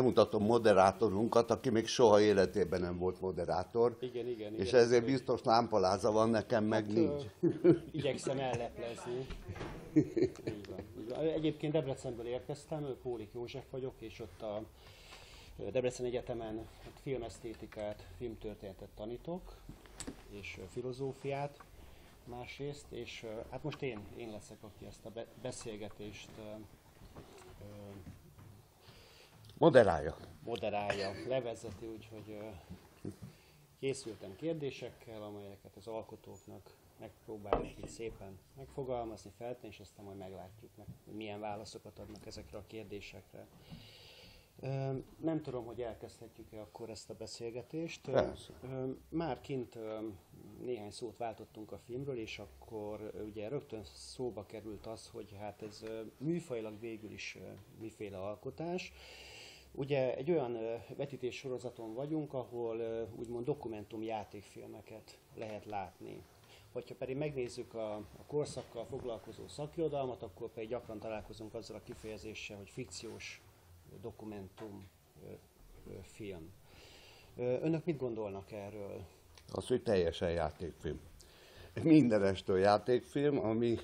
bemutatom moderátorunkat, aki még soha életében nem volt moderátor. Igen. És ezért biztos lámpaláza van, nekem meg nincs. Igyekszem elleplezni. Így van. Egyébként Debrecenből érkeztem, Pólik József vagyok, és ott a Debrecen Egyetemen filmesztétikát, filmtörténetet tanítok, és filozófiát másrészt, és hát most én leszek, aki ezt a beszélgetést moderálja, levezeti, úgyhogy készültem kérdésekkel, amelyeket az alkotóknak megpróbáljuk itt szépen megfogalmazni, feltenni, és aztán majd meglátjuk, hogy milyen válaszokat adnak ezekre a kérdésekre. Nem tudom, hogy elkezdhetjük-e akkor ezt a beszélgetést. Már kint néhány szót váltottunk a filmről, és akkor ugye rögtön szóba került az, hogy hát ez műfajilag végül is miféle alkotás. Ugye egy olyan vetítés sorozaton vagyunk, ahol úgymond dokumentum játékfilmeket lehet látni. Hogyha pedig megnézzük a korszakkal foglalkozó szakirodalmat, akkor pedig gyakran találkozunk azzal a kifejezéssel, hogy fikciós dokumentum film. Önök mit gondolnak erről? Az, hogy teljesen játékfilm. Mindenestől játékfilm, ami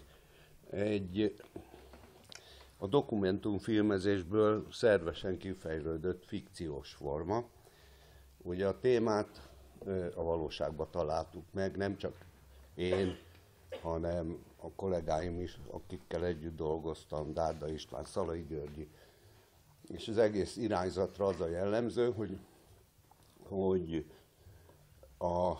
a dokumentumfilmezésből szervesen kifejlődött fikciós forma. Ugye a témát a valóságban találtuk meg, nem csak én, hanem a kollégáim is, akikkel együtt dolgoztam, Dárda István, Szalai Györgyi. És az egész irányzatra az a jellemző, hogy a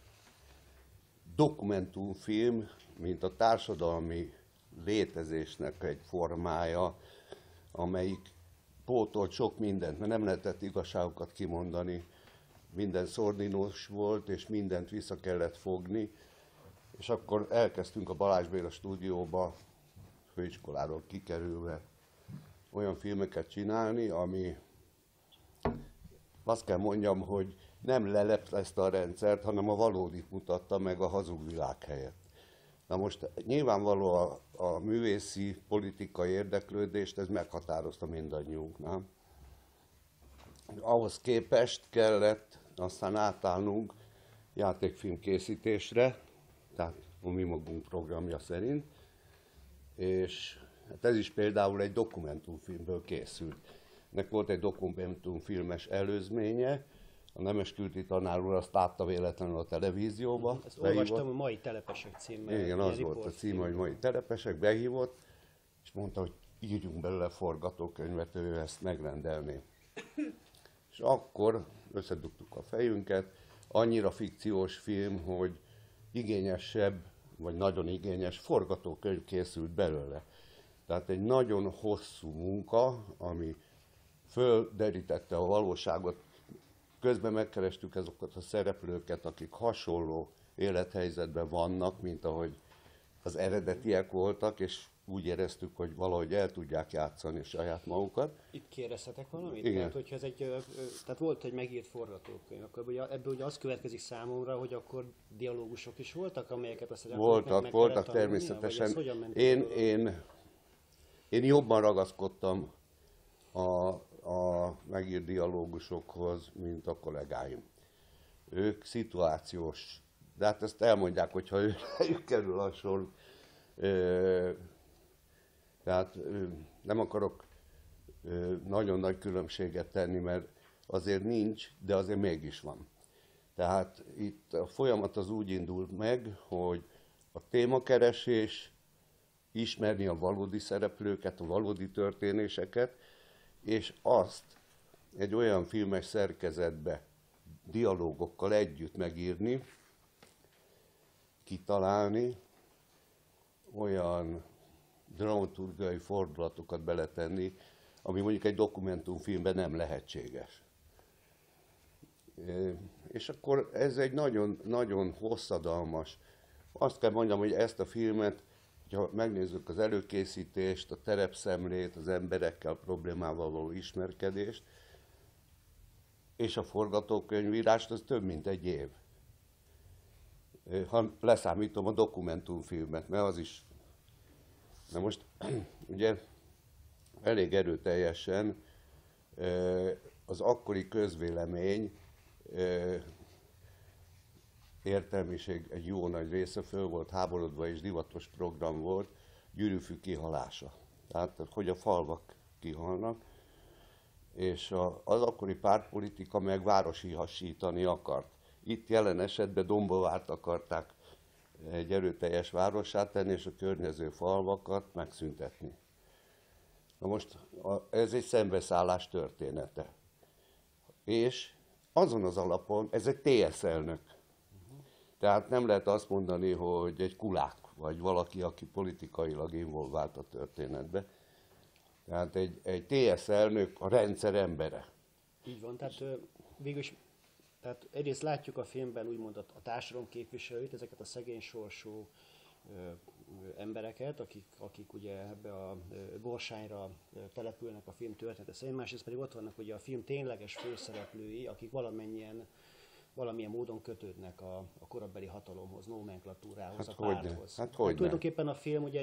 dokumentumfilm, mint a társadalmi létezésnek egy formája, amelyik pótolt sok mindent, mert nem lehetett igazságokat kimondani, minden szordinos volt, és mindent vissza kellett fogni. És akkor elkezdtünk a Balázs Béla stúdióba, főiskoláról kikerülve, olyan filmeket csinálni, ami azt kell mondjam, hogy nem leleplezte a rendszert, hanem a valódit mutatta meg a hazug világ helyett. Na most nyilvánvaló a művészi, politikai érdeklődést, ez meghatározta mindannyiunknál. Ahhoz képest kellett aztán átállnunk játékfilm készítésre, tehát a mi magunk programja szerint, és hát ez is például egy dokumentumfilmből készült. Ennek volt egy dokumentumfilmes előzménye, a Nemeskülti tanár úr azt látta véletlenül a televízióba. Ezt olvastam, a Mai Telepesek címmel. Igen, az volt a cím, hogy Mai Telepesek, behívott, és mondta, hogy írjunk belőle forgatókönyvet, ő ezt megrendelné. És akkor összedugtuk a fejünket, annyira fikciós film, hogy igényesebb, vagy nagyon igényes forgatókönyv készült belőle. Tehát egy nagyon hosszú munka, ami földerítette a valóságot. Közben megkerestük azokat a szereplőket, akik hasonló élethelyzetben vannak, mint ahogy az eredetiek voltak, és úgy éreztük, hogy valahogy el tudják játszani saját magukat. Itt kérdezhetek valamit? Igen. Tehát, hogyha tehát volt egy megírt forgatókönyv, akkor ebből ugye az következik számomra, hogy akkor dialógusok is voltak, amelyeket azt voltak természetesen. Én jobban ragaszkodtam a megírt dialógusokhoz, mint a kollégáim. Ők szituációs, de hát ezt elmondják, hogyha ők kerül a sor. Tehát nem akarok nagyon nagy különbséget tenni, mert azért nincs, de azért mégis van. Tehát itt a folyamat az úgy indult meg, hogy a témakeresés, ismerni a valódi szereplőket, a valódi történéseket, és azt egy olyan filmes szerkezetbe, dialógokkal együtt megírni, kitalálni, olyan dramaturgiai fordulatokat beletenni, ami mondjuk egy dokumentumfilmben nem lehetséges. És akkor ez egy nagyon, nagyon hosszadalmas. Azt kell mondjam, hogy ezt a filmet, ha megnézzük az előkészítést, a terepszemlét, az emberekkel problémával való ismerkedést, és a forgatókönyvírást, az több mint egy év. Ha leszámítom a dokumentumfilmet, mert az is. Na most ugye elég erőteljesen Az akkori közvélemény értelmiség egy jó nagy része föl volt háborodva, és divatos program volt, gyűrűfű kihalása. Tehát, hogy a falvak kihalnak, és az akkori pártpolitika meg városihasítani akart. Itt jelen esetben Dombovárt akarták egy erőteljes várossá tenni, és a környező falvakat megszüntetni. Na most ez egy szembeszállás története. És azon az alapon, ez egy TSZ elnök. Tehát nem lehet azt mondani, hogy egy kulák, vagy valaki, aki politikailag involvált a történetbe. Tehát egy TSZ elnök a rendszer embere. Így van, tehát végülis, tehát egyrészt látjuk a filmben úgymond a társadalom képviselőit, ezeket a szegény sorsú embereket, akik ugye ebbe a borsányra települnek a film története szerint, másrészt pedig ott vannak ugye a film tényleges főszereplői, akik valamilyen módon kötődnek a korabeli hatalomhoz, nomenklatúrához, a párthoz. Hát tulajdonképpen a film ugye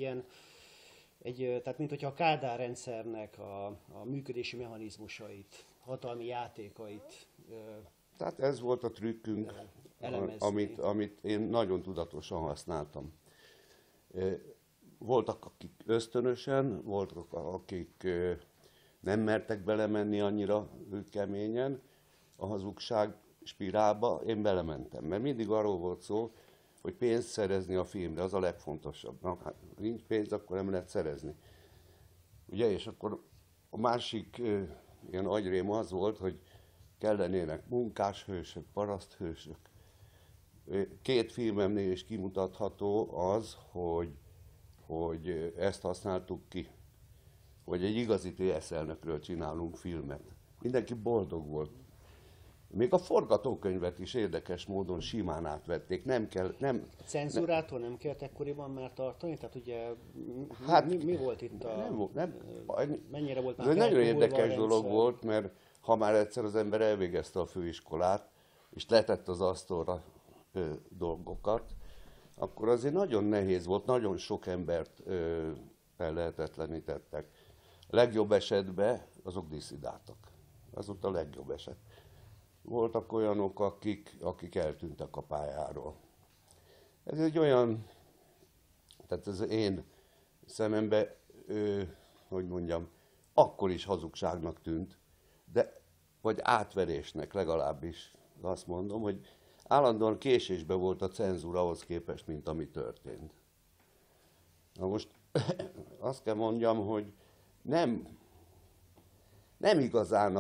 tehát mint hogyha a Kádár rendszernek a működési mechanizmusait, hatalmi játékait tehát ez volt a trükkünk, amit én nagyon tudatosan használtam. Voltak, akik ösztönösen, voltak, akik nem mertek belemenni annyira keményen a hazugság spirálba, én belementem. Mert mindig arról volt szó, hogy pénzt szerezni a filmre, az a legfontosabb. Na, hát nincs pénz, akkor nem lehet szerezni. Ugye, és akkor a másik ilyen agyrém az volt, hogy kellenének munkáshősök, paraszthősök. Két filmemnél is kimutatható az, hogy ezt használtuk ki, hogy egy igazi TSZ elnökről csinálunk filmet. Mindenki boldog volt. Még a forgatókönyvet is érdekes módon simán átvették. Cenzúrától nem kellett ekkoriban már tartani? Tehát ugye hát, mi volt itt mennyire volt már ez egy nagyon érdekes dolog volt, mert ha már egyszer az ember elvégezte a főiskolát, és letett az asztalra dolgokat, akkor azért nagyon nehéz volt, nagyon sok embert ellehetetlenítettek. A legjobb esetben azok disszidáltak. Az volt a legjobb eset. Voltak olyanok, akik eltűntek a pályáról. Ez egy olyan, tehát ez én szememben, hogy mondjam, akkor is hazugságnak tűnt, vagy átverésnek legalábbis azt mondom, hogy állandóan késésben volt a cenzúra ahhoz képest, mint ami történt. Na most azt kell mondjam, hogy nem igazán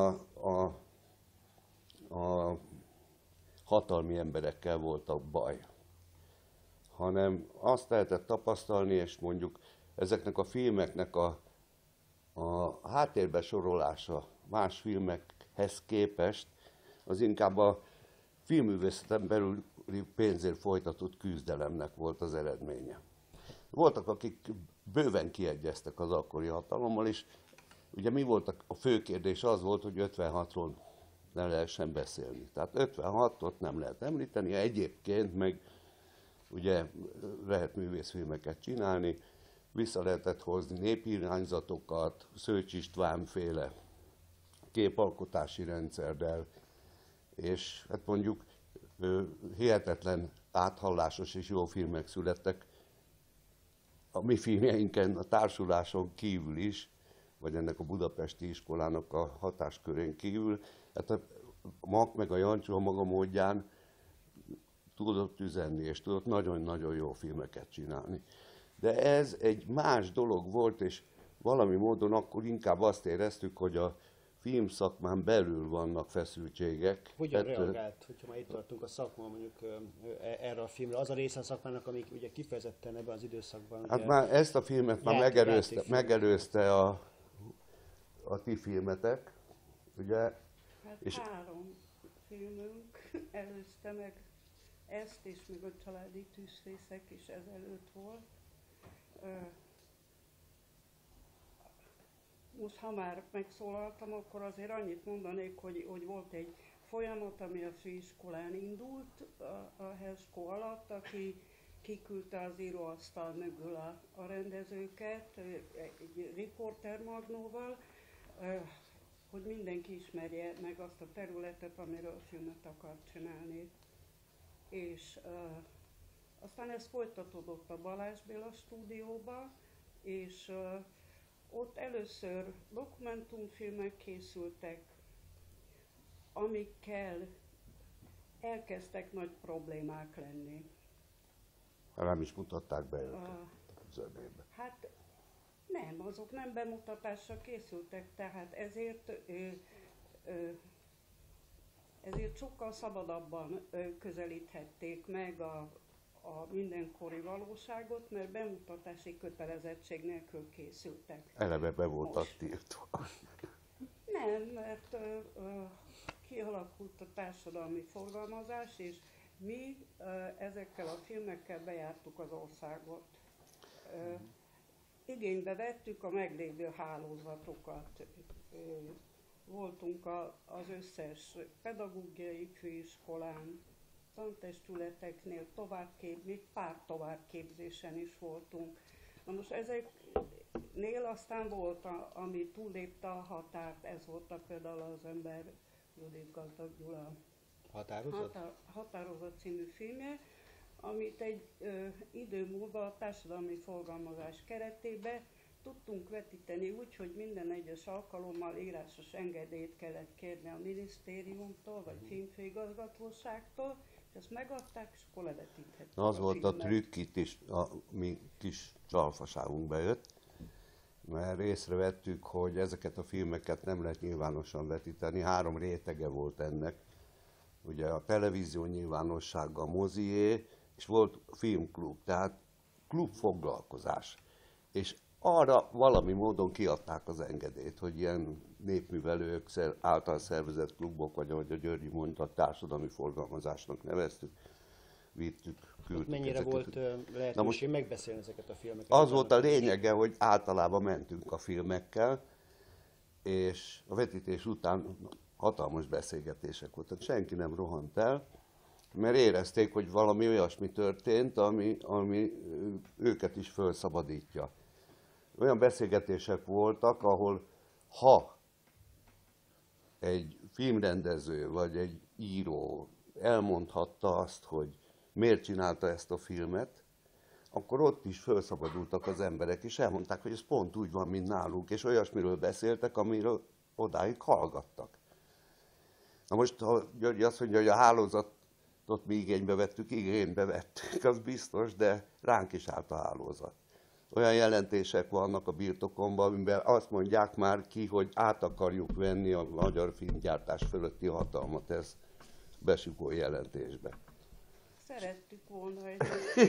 a hatalmi emberekkel volt a baj, hanem azt lehetett tapasztalni, és mondjuk ezeknek a filmeknek a háttérbe sorolása más filmekhez képest, az inkább a filmművészeten belüli pénzért folytatott küzdelemnek volt az eredménye. Voltak, akik bőven kiegyeztek az akkori hatalommal, és ugye mi volt a fő kérdés? Az volt, hogy 56-ról ne lehessen beszélni. Tehát 56-ot nem lehet említeni, egyébként meg ugye lehet művészfilmeket csinálni, vissza lehetett hozni népirányzatokat, Szőcs István féle képalkotási rendszerrel, és hát mondjuk hihetetlen áthallásos és jó filmek születtek a mi filmjeinken, a társuláson kívül is, vagy ennek a budapesti iskolának a hatáskörén kívül. Hát a Mak meg a Jancsó a maga módján tudott üzenni, és tudott nagyon-nagyon jó filmeket csinálni. De ez egy más dolog volt, és valami módon akkor inkább azt éreztük, hogy a filmszakmán belül vannak feszültségek. Hogyan reagált, hogyha már itt tartunk a szakma mondjuk erre a filmre? Az a része a szakmának, amik ugye kifejezetten ebben az időszakban... Hát már ezt a filmet már megelőzte a ti filmetek, ugye? Hát és 3 filmünk előzte meg ezt, és még a Családi tűzfészek is ezelőtt volt. Most, ha már megszólaltam, akkor azért annyit mondanék, hogy volt egy folyamat, ami a főiskolán indult a Helskó alatt, aki kiküldte az íróasztal mögül a rendezőket egy riportermagnóval. hogy mindenki ismerje meg azt a területet, amiről filmet akart csinálni. És aztán ez folytatódott a Balázs Béla stúdióba, és ott először dokumentumfilmek készültek, amikkel elkezdtek nagy problémák lenni. Nem is mutatták be őket zömébe. Hát nem, azok nem bemutatásra készültek, tehát ezért sokkal szabadabban közelíthették meg a mindenkori valóságot, mert bemutatási kötelezettség nélkül készültek. Eleve be voltak tiltva. Nem, mert kialakult a társadalmi forgalmazás, és mi ezekkel a filmekkel bejártuk az országot. Igénybe vettük a meglévő hálózatokat. Voltunk az összes pedagógiai főiskolán, tantestületeknél, még pár továbbképzésen is voltunk. Na most ezeknél aztán volt, ami túllépte a határt, ez volt például az ember Judit Gazdag Gyula Határozat című filmje, amit egy idő múlva a társadalmi forgalmazás keretében tudtunk vetíteni úgy, hogy minden egyes alkalommal írásos engedélyt kellett kérni a minisztériumtól, vagy filmfőigazgatóságtól, és ezt megadták, és akkor levetíthettük. Az volt a trükk itt is, a mi kis csalfaságunk bejött, mert észrevettük, hogy ezeket a filmeket nem lehet nyilvánosan vetíteni. 3 rétege volt ennek. Ugye a televízió nyilvánossága, a mozié, és volt filmklub, tehát klubfoglalkozás. És arra valami módon kiadták az engedélyt, hogy ilyen népművelők által szervezett klubok, vagy ahogy a Györgyi mondta, társadalmi forgalmazásnak neveztük, vittük, küldtük. Mennyire ezeket. volt lehetőség megbeszélni ezeket a filmeket? Az volt a lényege, hogy általában mentünk a filmekkel, és a vetítés után hatalmas beszélgetések voltak. Senki nem rohant el, mert érezték, hogy valami olyasmi történt, ami őket is felszabadítja. Olyan beszélgetések voltak, ahol ha egy filmrendező vagy egy író elmondhatta azt, hogy miért csinálta ezt a filmet, akkor ott is felszabadultak az emberek, és elmondták, hogy ez pont úgy van, mint nálunk, és olyasmiről beszéltek, amiről odáig hallgattak. Na most, ha György azt mondja, hogy a hálózatot mi igénybe vettük, az biztos, de ránk is állt a hálózat. Olyan jelentések vannak a birtokomban, amiben azt mondják már ki, hogy át akarjuk venni a magyar filmgyártás fölötti hatalmat, ez besugó jelentésbe. Szerettük volna, hogy...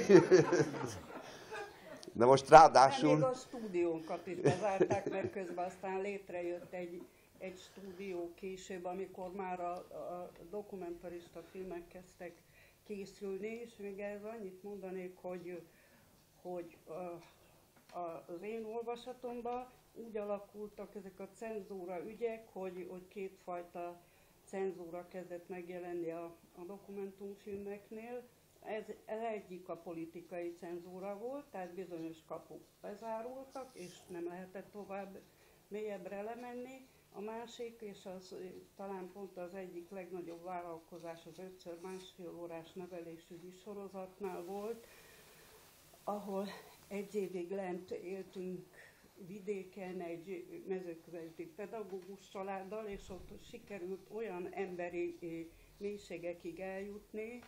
De most ráadásul... Még a stúdiónkat is bezárták, mert közben aztán létrejött egy stúdió később, amikor már a dokumentarista filmek kezdtek készülni, és még ez annyit mondanék, hogy az én olvasatomban úgy alakultak ezek a cenzúra ügyek, hogy kétfajta cenzúra kezdett megjelenni a dokumentumfilmeknél. Ez egyik a politikai cenzúra volt, tehát bizonyos kapuk bezárultak, és nem lehetett tovább mélyebbre lemenni. A másik, és az talán pont az egyik legnagyobb vállalkozás az 5x1,5 órás nevelésügyi sorozatnál volt, ahol 1 évig lent éltünk vidéken egy mezőkövesdi pedagógus családdal, és ott sikerült olyan emberi mélységekig eljutni,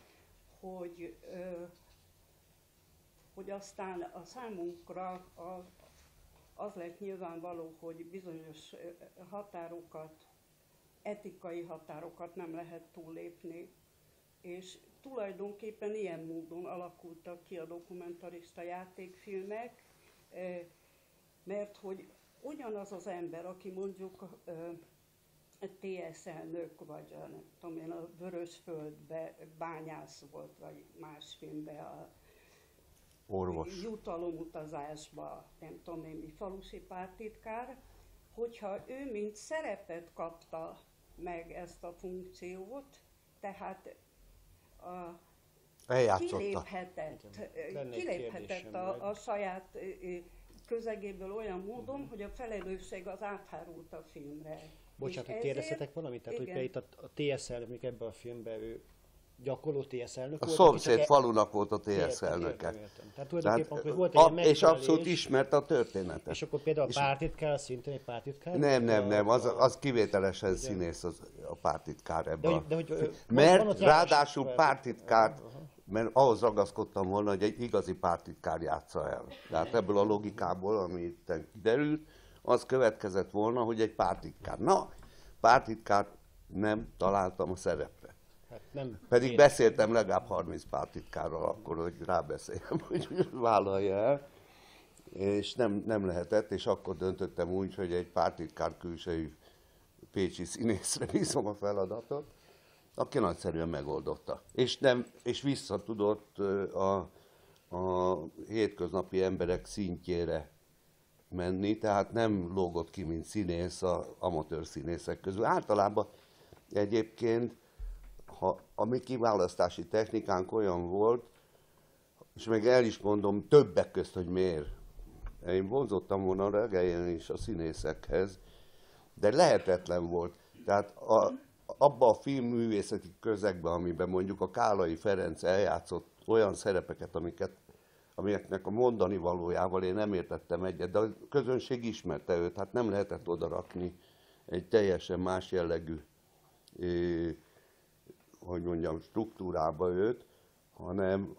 hogy aztán a számunkra az lett nyilvánvaló, hogy bizonyos határokat, etikai határokat nem lehet túllépni, és tulajdonképpen ilyen módon alakultak ki a dokumentarista játékfilmek, mert hogy ugyanaz az ember, aki mondjuk TSZ elnök, vagy nem tudom én, a Vörösföldbe bányász volt, vagy más filmben a orvos. Jutalomutazásba, nem tudom én mi, falusi pártitkár, hogyha ő mint szerepet kapta meg ezt a funkciót, tehát kiléphetett a saját közegéből olyan módon, hogy a felelősség az áthárult a filmre. Bocsánat, hogy És kérdezhetek valamit? Tehát, hogy igen. például itt a TSZ elnök ebben a filmben, ő gyakorló TSZ elnök A volt? szomszéd aki csak falunak volt a TSZ Értem, elnöke. értem. Tehát tulajdonképpen akkor volt egy Tehát, ilyen és abszolút megfelelés, ismerte a történetet. és akkor például a pártitkár szintén egy pártitkár? Nem, az kivételesen színész a pártitkár ebben. De hogy van Mert ott ráadásul járás- pártitkárt, mert ahhoz ragaszkodtam volna, hogy egy igazi pártitkár játsza el. Tehát ebből a logikából, ami itt kiderült, az következett volna, hogy egy pártitkár. Na, pártitkár nem találtam a szerepre. Hát nem Pedig két- beszéltem legalább 30 pártitkárral akkor, hogy rábeszéljem, hogy vállalja el. És nem lehetett, és akkor döntöttem úgy, hogy egy pártitkár külsejű pécsi színészre bízom a feladatot, aki nagyszerűen megoldotta. És vissza tudott a hétköznapi emberek szintjére menni, tehát nem lógott ki, mint színész az amatőr színészek közül. Általában egyébként a mi kiválasztási technikánk olyan volt, és meg el is mondom többek közt, hogy miért. Én vonzottam volna a legelején is a színészekhez, de lehetetlen volt. Tehát abban a filmművészeti közegben, amiben mondjuk a Kálai Ferenc eljátszott olyan szerepeket, amiknek a mondani valójával én nem értettem egyet, de a közönség ismerte őt, hát nem lehetett odarakni egy teljesen más jellegű, hogy mondjam, struktúrába őt, hanem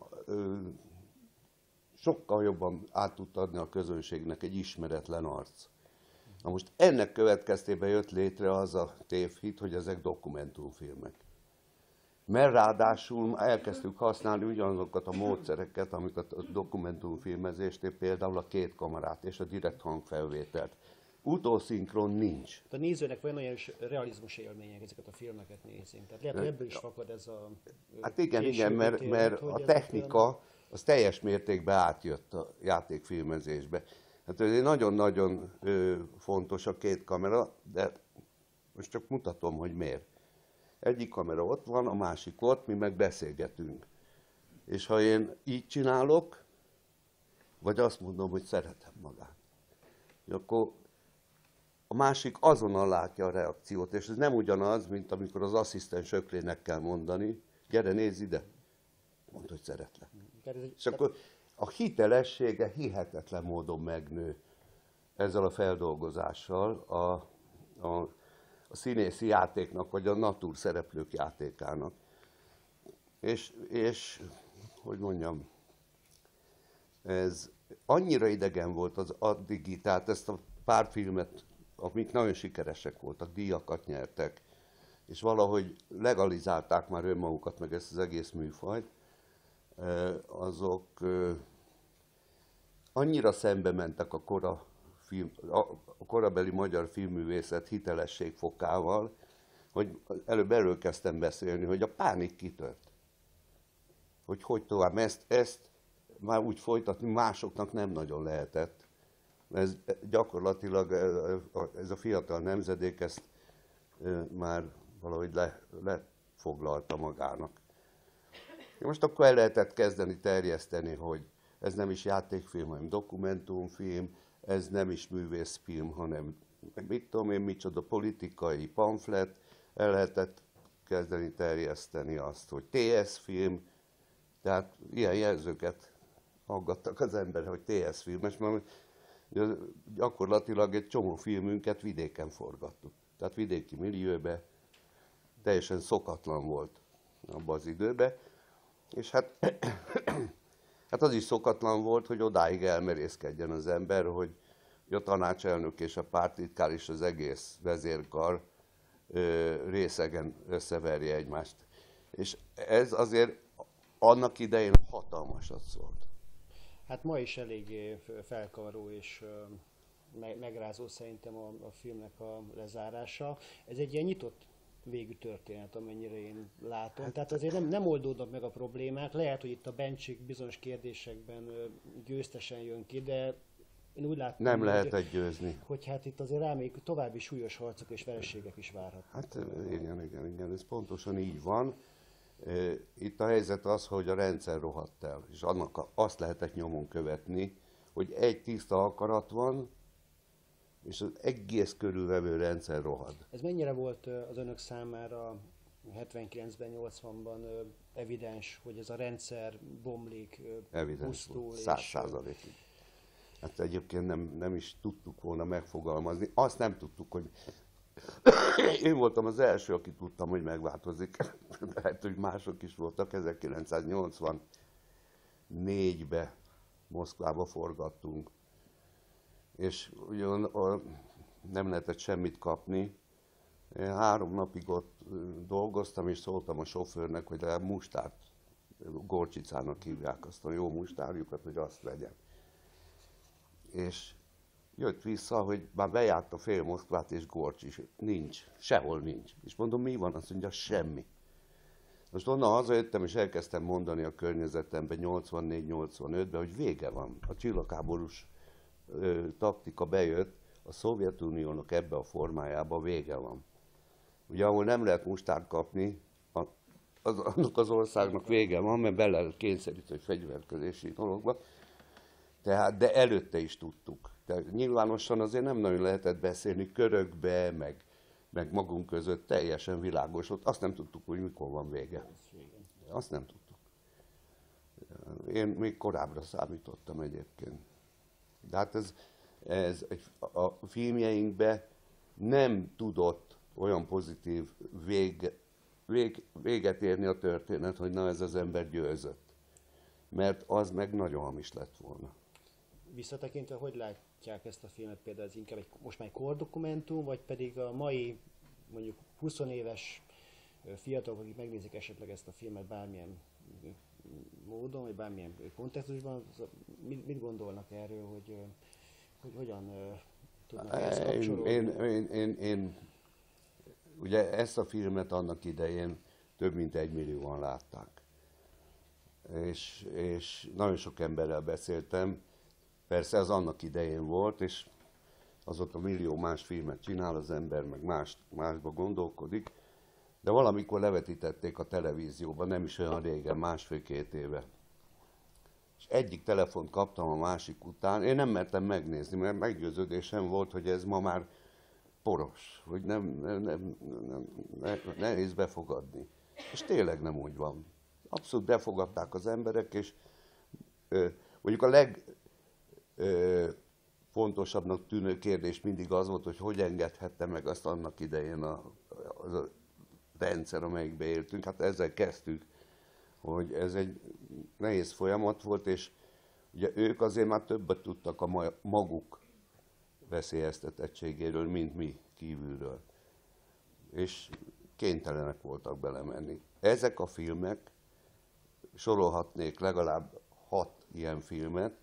sokkal jobban át tudta adni a közönségnek egy ismeretlen arc. Na most ennek következtében jött létre az a tévhit, hogy ezek dokumentumfilmek. Mert ráadásul elkezdtük használni ugyanazokat a módszereket, amiket a dokumentumfilmezésnél, például a két kamerát és a direkt hangfelvételt. Utószinkron nincs. A nézőnek van olyan realizmus élmények, ezeket a filmeket nézni. Tehát lehet, hogy ebből is fakad ez a... Hát igen, későbbi mert történet, hogy a ez technika az teljes mértékben átjött a játékfilmezésbe. Hát ez nagyon-nagyon fontos a két kamera, de most csak mutatom, hogy miért. Egyik kamera ott van, a másik ott, mi meg beszélgetünk. És ha én így csinálok, vagy azt mondom, hogy szeretem magát, akkor a másik azonnal látja a reakciót, és ez nem ugyanaz, mint amikor az asszisztens öklének kell mondani, gyere, nézz ide, mondd, hogy szeretlek. És akkor a hitelessége hihetetlen módon megnő ezzel a feldolgozással a színészi játéknak, vagy a natúr szereplők játékának. És hogy mondjam, ez annyira idegen volt az addigi, tehát ezt a pár filmet, amik nagyon sikeresek voltak, díjakat nyertek, és valahogy legalizálták már önmagukat, meg ezt az egész műfajt, azok annyira szembe mentek a korabeli magyar filmművészet hitelességfokával, hogy előbb erről kezdtem beszélni, hogy a pánik kitört. Hogy tovább. Ezt már úgy folytatni másoknak nem nagyon lehetett. Ez gyakorlatilag ez a fiatal nemzedék ezt már valahogy lefoglalta magának. Most akkor el lehetett kezdeni terjeszteni, hogy ez nem is játékfilm, hanem dokumentumfilm, ez nem is művészfilm, hanem mit tudom én, micsoda politikai pamflet, el lehetett kezdeni terjeszteni azt, hogy TS film, tehát ilyen jelzőket aggattak az emberek, hogy TS filmes, mert gyakorlatilag egy csomó filmünket vidéken forgattuk. Tehát vidéki millióbe, teljesen szokatlan volt abban az időben. És hát az is szokatlan volt, hogy odáig elmerészkedjen az ember, hogy a tanácselnök és a pártitkár és az egész vezérkar részegen összeverje egymást. És ez azért annak idején hatalmasat szólt. Hát ma is eléggé felkavaró és megrázó szerintem a filmnek a lezárása. Ez egy ilyen nyitott végű történet, amennyire én látom. Tehát azért nem oldódnak meg a problémák. Lehet, hogy itt a Bencsik bizonyos kérdésekben győztesen jön ki, de én úgy látom, nem lehetett győzni. Hogy hát itt azért rá még további súlyos harcok és vereségek is várhatnak. Hát igen, ez pontosan így van. Itt a helyzet az, hogy a rendszer rohadt el, és annak azt lehetett nyomon követni, hogy egy tiszta akarat van, és az egész körülvevő rendszer rohad. Ez mennyire volt az önök számára 79-ben, 80-ban evidens, hogy ez a rendszer bomlik, Evidens volt, pusztul, 100%-ig. Hát egyébként nem is tudtuk volna megfogalmazni. Azt nem tudtuk, hogy én voltam az első, aki tudtam, hogy megváltozik. Lehet, hogy mások is voltak. 1984-ben Moszkvába forgattunk, és ugyan nem lehetett semmit kapni. Én 3 napig ott dolgoztam, és szóltam a sofőrnek, hogy legalább mustárt, gorcsicának hívják azt a jó mustárjukat, hogy azt vegyem. És jött vissza, hogy már bejárt a fél Moszkvát, és gorcs is nincs, sehol nincs. És mondom, mi van? Azt mondja, semmi. Most onnan hazajöttem, és elkezdtem mondani a környezetemben 84-85-ben, hogy vége van. A csillagháborús taktika bejött, a Szovjetuniónak ebbe a formájába vége van. Ugye, ahol nem lehet mustárt kapni, annak az országnak vége van, mert bele kényszerítő fegyverkezési dologba. Tehát, de előtte is tudtuk. Tehát nyilvánosan azért nem nagyon lehetett beszélni körökbe, meg magunk között, teljesen világos volt. Azt nem tudtuk, hogy mikor van vége. Azt nem tudtuk. Én még korábbra számítottam egyébként. De hát a filmjeinkben nem tudott olyan pozitív véget érni a történet, hogy na ez az ember győzött. Mert az meg nagyon hamis lett volna. Visszatekintve, hogy látják ezt a filmet például? Ez inkább most már egy kordokumentum, vagy pedig a mai mondjuk 20 éves fiatalok, akik megnézik esetleg ezt a filmet bármilyen módon, vagy bármilyen kontextusban, mit gondolnak erről, hogy hogyan tudnak ezt kapcsolódni? Én ugye ezt a filmet annak idején több mint 1 millióan látták. És nagyon sok emberrel beszéltem, persze az annak idején volt, és azóta millió más filmet csinál az ember, meg másba gondolkodik, de valamikor levetítették a televízióban, nem is olyan régen, 1,5-2 éve. És egyik telefont kaptam a másik után, én nem mertem megnézni, mert meggyőződésem volt, hogy ez ma már poros, hogy nehéz befogadni. És tényleg nem úgy van. Abszolút befogadták az emberek, és mondjuk a legfontosabbnak tűnő kérdés mindig az volt, hogy engedhette meg azt annak idején az a rendszer, amelyikbe éltünk. Hát ezzel kezdtük, hogy ez egy nehéz folyamat volt, és ugye ők azért már többet tudtak a maguk veszélyeztetettségéről, mint mi kívülről. És kénytelenek voltak belemenni. Ezek a filmek, sorolhatnék legalább 6 ilyen filmet,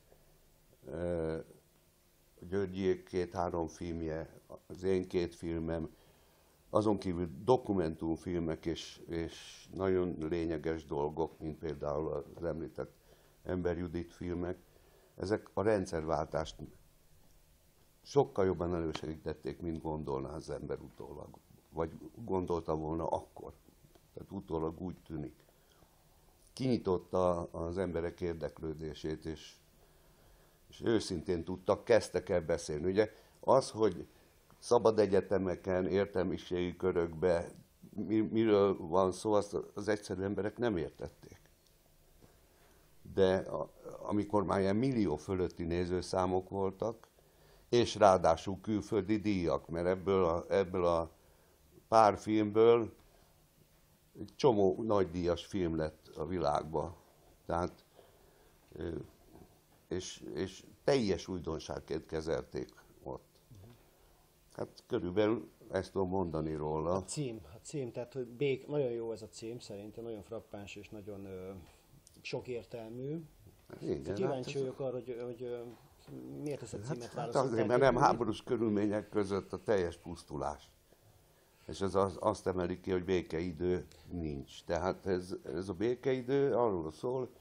Györgyiék 2-3 filmje, az én 2 filmem, azon kívül dokumentumfilmek és nagyon lényeges dolgok, mint például az említett Ember Judit filmek, ezek a rendszerváltást sokkal jobban elősegítették, mint gondolná az ember utólag, vagy gondolta volna akkor. Tehát utólag úgy tűnik. Kinyitotta az emberek érdeklődését, és őszintén kezdtek el beszélni. Ugye az, hogy szabad egyetemeken, értelmiségi körökben miről van szó, azt az egyszerű emberek nem értették. De amikor már ilyen millió fölötti nézőszámok voltak, és ráadásul külföldi díjak, mert ebből a pár filmből egy csomó nagydíjas film lett a világban. Tehát, és teljes újdonságként kezelték ott. Hát körülbelül ezt tudom mondani róla. A cím, tehát hogy nagyon jó ez a cím, szerintem nagyon frappáns és nagyon sokértelmű. Igen, Kíváncsi vagyok arra, hogy miért ezt a címet választották. Hát azért, mert nem háborús körülmények között a teljes pusztulás. És ez azt emeli ki, hogy békeidő nincs. Tehát ez a békeidő arról szól,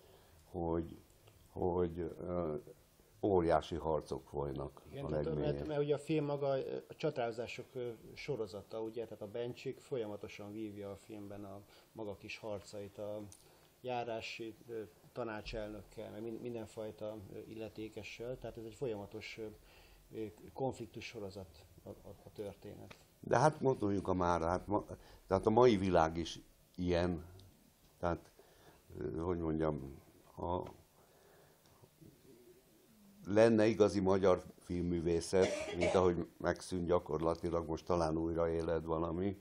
hogy óriási harcok folynak. Igen, a legmélyebb. mert ugye a film maga a csatározások sorozata, ugye, tehát a Bencsik folyamatosan vívja a filmben a maga kis harcait, a járási tanácselnökkel, meg mindenfajta illetékessel, tehát ez egy folyamatos konfliktus sorozat a történet. De hát gondoljunk a mára, tehát a mai világ is ilyen, tehát hogy mondjam, ha lenne igazi magyar filmművészet, mint ahogy megszűnt gyakorlatilag, most talán újra éled valami,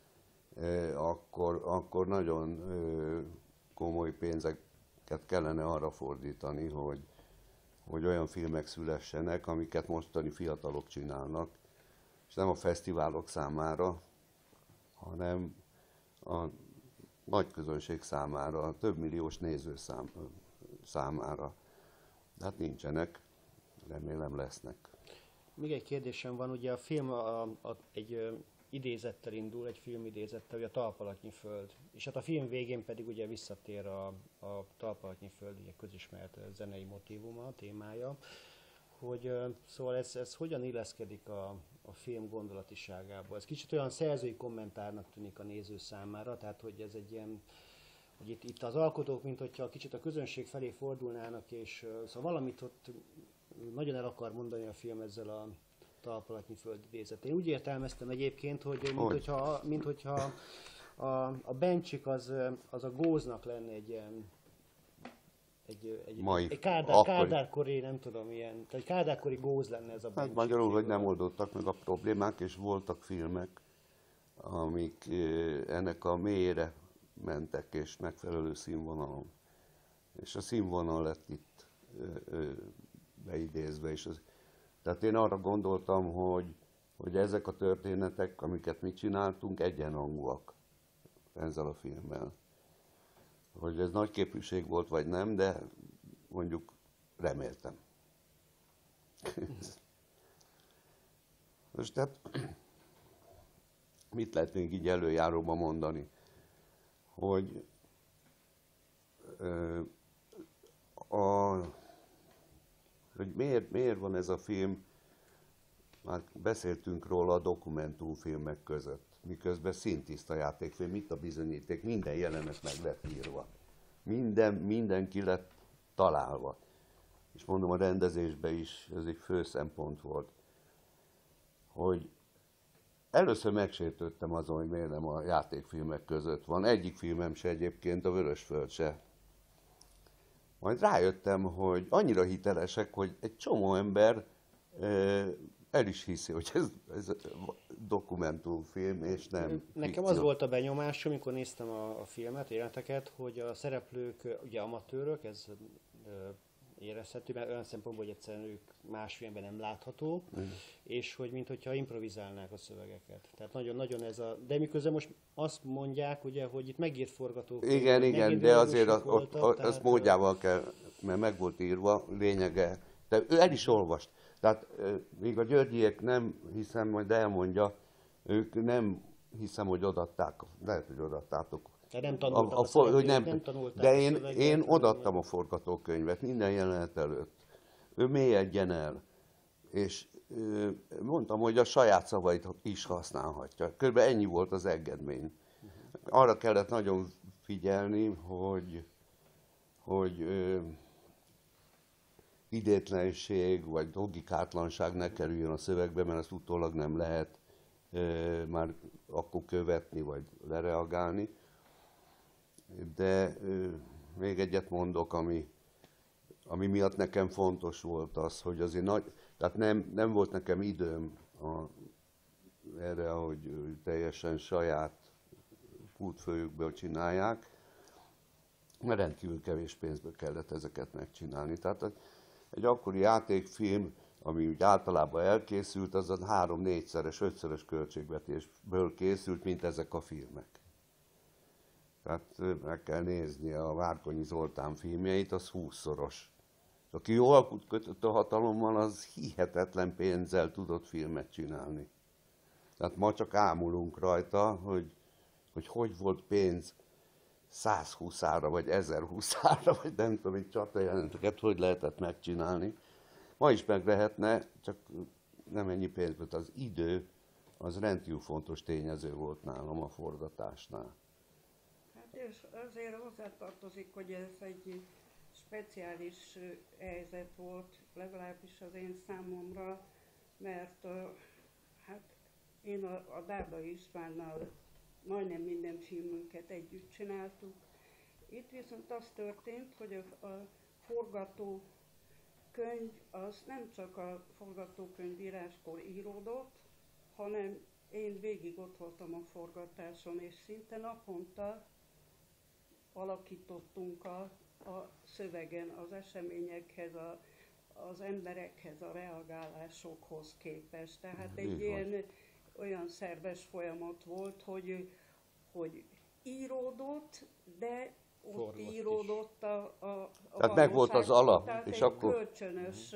akkor nagyon komoly pénzeket kellene arra fordítani, hogy olyan filmek szülessenek, amiket mostani fiatalok csinálnak, és nem a fesztiválok számára, hanem a nagy közönség számára, a több milliós nézőszám számára. De hát nincsenek, remélem lesznek. Még egy kérdésem van, ugye a film egy idézettel indul, egy filmidézettel, ugye a Talpalatnyi Föld. És hát a film végén pedig ugye visszatér a Talpalatnyi Föld, ugye közismert zenei motívuma, témája. Hogy, szóval ez hogyan illeszkedik a film gondolatiságába? Ez kicsit olyan szerzői kommentárnak tűnik a néző számára, tehát hogy ez egy ilyen, hogy itt az alkotók, mint hogyha kicsit a közönség felé fordulnának, és szóval valamit ott nagyon el akar mondani a film ezzel a Talpalatnyi Föld idézettel. Én úgy értelmeztem egyébként, hogy minthogyha a Bencsik az a Góznak lenne egy ilyen egy kádárkori, nem tudom, ilyen, tehát kádárkori Góz lenne ez a Bencsik. Hát magyarul, hogy nem oldottak meg a problémák, és voltak filmek, amik ennek a mélyére mentek, és megfelelő színvonalon. És a színvonal lett itt beidézve. Tehát én arra gondoltam, hogy ezek a történetek, amiket mi csináltunk, egyenrangúak ezzel a filmmel. Hogy ez nagy képűség volt, vagy nem, de mondjuk reméltem. Most tehát mit lehet még így előjáróban mondani? Hogy hogy miért van ez a film, már beszéltünk róla a dokumentumfilmek között, miközben színtiszta játékfilm, itt a bizonyíték, minden jelenet meg lett írva. Minden ki lett találva. És mondom, a rendezésben is ez egy fő szempont volt, hogy először megsértődtem azon, hogy miért nem a játékfilmek között van. Egyik filmem se egyébként, a Vörösföld se. Majd rájöttem, hogy annyira hitelesek, hogy egy csomó ember el is hiszi, hogy ez dokumentumfilm, és nem Nekem fikció. az volt a benyomásom, amikor néztem a filmet, jeleneteket, hogy a szereplők ugye amatőrök, ez érezhető, mert olyan szempontból, hogy egyszerűen ők más filmben nem látható, és hogy minthogyha improvizálnák a szövegeket. Tehát nagyon-nagyon ez a... De miközben most azt mondják, ugye, hogy itt megírt forgatókönyv. Igen, de azért voltak, azt módjával kell, mert meg volt írva, lényege. De ő el is olvast. Tehát még a Györgyiek nem hiszem, majd elmondja, ők nem hiszem, hogy odaadták, lehet, hogy odaadtátok. De nem tanultak nem tanulták de a szöveget, én odaadtam a forgatókönyvet minden jelenet előtt. Ő mélyedjen el. És mondtam, hogy a saját szavait is használhatja. Körülbelül ennyi volt az engedmény. Arra kellett nagyon figyelni, hogy idétlenség vagy logikátlanság ne kerüljön a szövegbe, mert ezt utólag nem lehet már akkor követni vagy lereagálni. De még egyet mondok, ami miatt nekem fontos volt az, hogy azért tehát nem volt nekem időm erre, hogy teljesen saját kútfőjükből csinálják, mert rendkívül kevés pénzből kellett ezeket megcsinálni. Tehát egy akkori játékfilm, ami úgy általában elkészült, az a 3-4-szeres, 5-szörös költségvetésből készült, mint ezek a filmek. Tehát meg kell nézni a Várkonyi Zoltán filmjeit, az 20-szoros. Aki jól kötött a hatalommal, az hihetetlen pénzzel tudott filmet csinálni. Tehát ma csak ámulunk rajta, hogy volt pénz 120-ára, vagy 1020-ára, vagy nem tudom, hogy csatajelenteket hogy lehetett megcsinálni. Ma is meg lehetne, csak nem ennyi pénz, mert az idő az rendkívül fontos tényező volt nálam a forgatásnál. Hát és azért hozzátartozik, hogy ez egy speciális helyzet volt, legalábbis az én számomra, mert hát én a Dárdai Istvánnal majdnem minden filmünket együtt csináltuk. Itt viszont az történt, hogy a forgatókönyv az nem csak a forgatókönyv íráskor íródott, hanem én végig ott voltam a forgatáson, és szinte naponta alakítottunk a szövegen, az eseményekhez, az emberekhez, a reagálásokhoz képest. Tehát egy ilyen olyan szerves folyamat volt, hogy íródott, de ott Forgott íródott a Tehát meg volt az valóság, alap, tehát és egy akkor... kölcsönös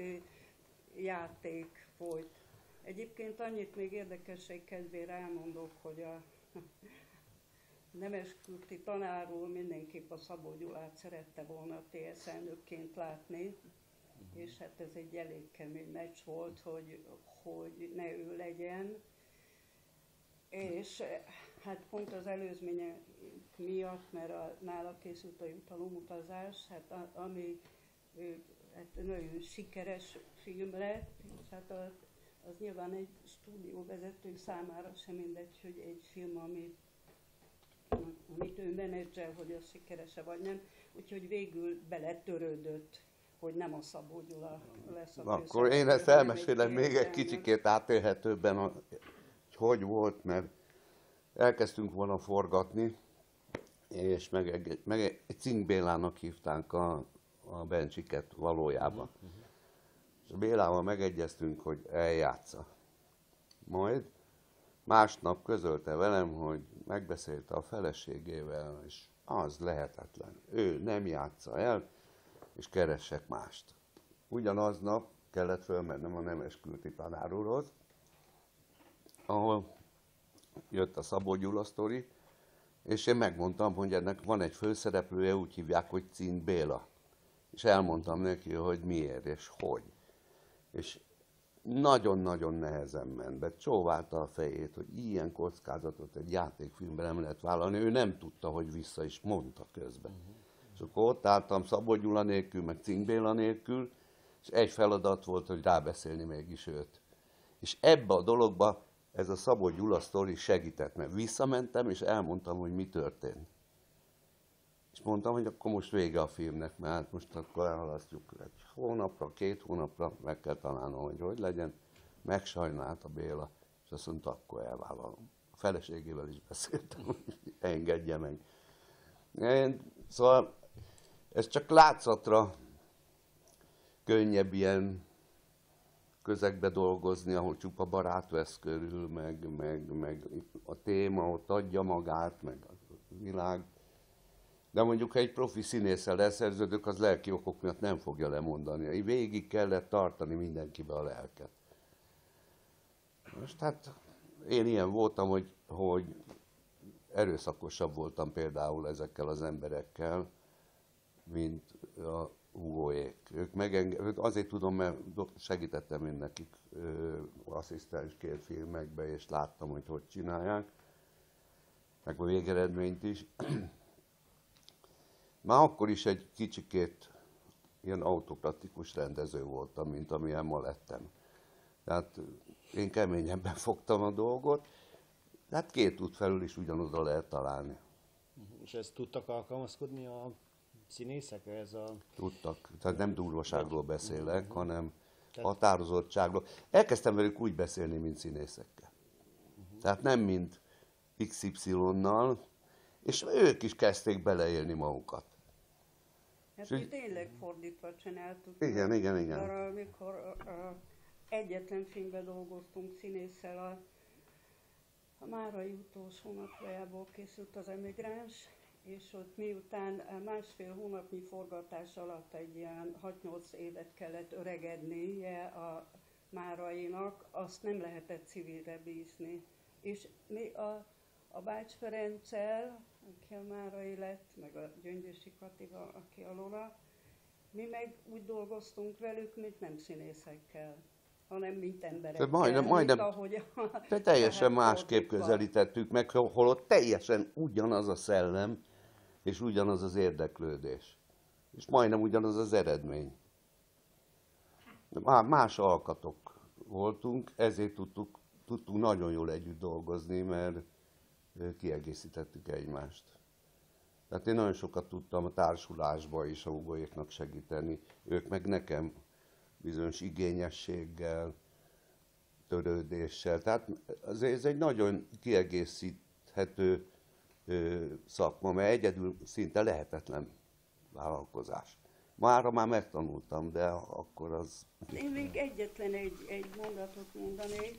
játék folyt. Egyébként annyit még érdekesség kedvére elmondok, hogy a Nemeskürti tanár úr mindenképp a Szabó Gyulát szerette volna TSZ elnökként látni, és hát ez egy elég kemény meccs volt, hogy ne ő legyen. És hát pont az előzmények miatt, mert nála készült a jutalomutazás, hát ami hát nagyon sikeres film lett, és hát az nyilván egy stúdióvezető számára sem mindegy, hogy egy film, amit ő menedzsel, hogy az sikerese vagy nem, úgyhogy végül beletörődött, hogy nem a Szabó Gyula lesz a Akkor én ezt elmesélem még egy kicsikét átélhetőbben, hogy volt, mert elkezdtünk volna forgatni, és meg egy Cink Bélának hívtánk a Bencsiket valójában. És a Bélával megegyeztünk, hogy eljátsza. Majd másnap közölte velem, hogy megbeszélte a feleségével, és az lehetetlen. Ő nem játsza el, és keressek mást. Ugyanaznap kellett fölmennem a Nemeskürti tanár úrhoz, ahol jött a Szabó Gyula sztori, és én megmondtam, hogy ennek van egy főszereplője, úgy hívják, hogy Cink Béla. És elmondtam neki, hogy miért és hogy. És nagyon-nagyon nehezen ment be, csóválta a fejét, hogy ilyen kockázatot egy játékfilmben nem lehet vállalni. Ő nem tudta, hogy vissza is mondta közben. És akkor ott álltam Szabó Gyula nélkül, meg Cink Béla nélkül, és egy feladat volt, hogy rábeszélni mégis őt. És ebbe a dologba ez a Szabó Gyula sztori segített, mert visszamentem, és elmondtam, hogy mi történt. És mondtam, hogy akkor most vége a filmnek, mert hát most akkor elhalasztjuk egy hónapra, 2 hónapra, meg kell találnom, hogy legyen. Megsajnált a Béla, és azt mondta, akkor elvállalom. A feleségével is beszéltem, hogy engedje meg. Szóval ez csak látszatra könnyebb ilyen közegbe dolgozni, ahol csupa barát vesz körül, meg a téma ott adja magát, meg a világ. De mondjuk, ha egy profi színésszel leszerződök, az lelki okok miatt nem fogja lemondani. Végig kellett tartani mindenkibe a lelket. Most hát én ilyen voltam, hogy erőszakosabb voltam például ezekkel az emberekkel, mint a Hugóék. Ők azért tudom, mert segítettem én nekik asszisztensként filmekbe, és láttam, hogy csinálják, meg a végeredményt is. Már akkor is egy kicsikét ilyen autokratikus rendező voltam, mint amilyen ma lettem. Tehát én keményebben fogtam a dolgot, de hát 2 út felül is ugyanoda lehet találni. És ezt tudtak alkalmazkodni a színészek? Tudtak. Tehát nem durvaságról beszélek, hanem határozottságról. Elkezdtem velük úgy beszélni, mint színészekkel. Tehát nem mint XY-nal, és ők is kezdték beleélni magukat. Hát mi tényleg fordítva csináltuk. Igen. Arra, amikor egyetlen filmben dolgoztunk színésszel, a Márai utolsó napjából készült az Emigráns, és ott miután 1,5 hónapnyi forgatás alatt egy ilyen 6-8 évet kellett öregednie a Márainak, azt nem lehetett civilre bízni. És mi a Bács Ferenccel, aki a Márai lett, meg a Gyöngyösi Katival, aki a Lola, mi meg úgy dolgoztunk velük, mint nem színészekkel, hanem mint emberekkel. Majdnem, de teljesen másképp közelítettük meg, holott teljesen ugyanaz a szellem, és ugyanaz az érdeklődés. És majdnem ugyanaz az eredmény. Más alkatok voltunk, ezért tudtunk nagyon jól együtt dolgozni, mert kiegészítettük egymást. Tehát én nagyon sokat tudtam a társulásba is a Hugoéknak segíteni, ők meg nekem bizonyos igényességgel, törődéssel. Tehát ez egy nagyon kiegészíthető szakma, mert egyedül szinte lehetetlen vállalkozás. Mára már megtanultam, de akkor az... Én még egyetlen egy mondatot mondanék,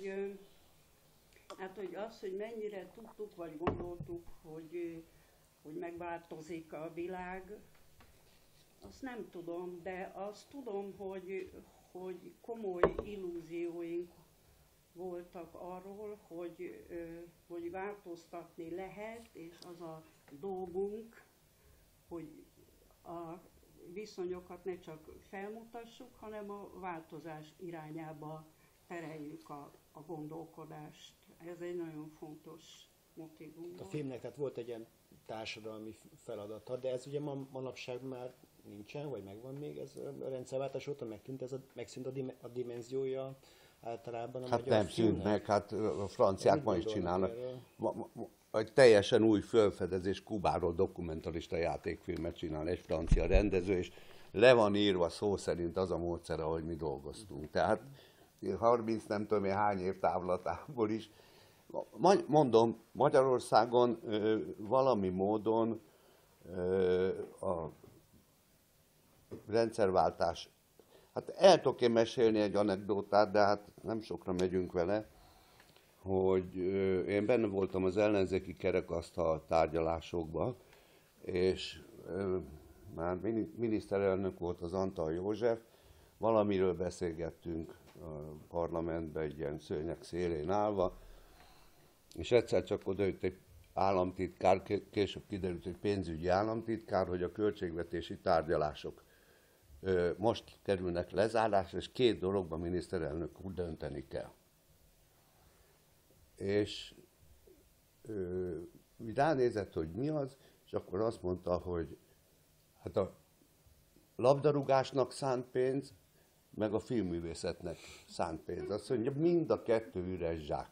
hogy az, hogy mennyire tudtuk, vagy gondoltuk, hogy megváltozik a világ, azt nem tudom, de azt tudom, hogy komoly illúzióink voltak arról, hogy változtatni lehet, és az a dolgunk, hogy a viszonyokat ne csak felmutassuk, hanem a változás irányába tereljük a gondolkodást. Ez egy nagyon fontos motívum. A filmnek tehát volt egy ilyen társadalmi feladata, de ez ugye manapság már nincsen, vagy megvan még ez a rendszerváltás óta, megszűnt a dimenziója általában a Hát magyar nem szűnt filmnek? meg, hát a franciák Mit ma is gondolnak csinálnak. erről? Egy teljesen új felfedezés, Kubáról dokumentarista játékfilmet csinál egy francia rendező, és le van írva szó szerint az a módszer, ahogy mi dolgoztunk. Tehát 30 nem tudom én hány év távlatából is. Mondom, Magyarországon valami módon a rendszerváltás, hát el tudok én mesélni egy anekdótát, de hát nem sokra megyünk vele, hogy én benne voltam az ellenzéki kerekasztal tárgyalásokban, és már miniszterelnök volt az Antal József, valamiről beszélgettünk a parlamentben egy ilyen szőnyeg szélén állva, és egyszer csak odajött egy államtitkár, később kiderült, hogy pénzügyi államtitkár, hogy a költségvetési tárgyalások most kerülnek lezárásra, és 2 dologban miniszterelnök úr dönteni kell. És ránézett, hogy mi az, és akkor azt mondta, hogy hát a labdarúgásnak szánt pénz, meg a filmművészetnek szánt pénz. Azt mondja, mind a 2 üres zsák.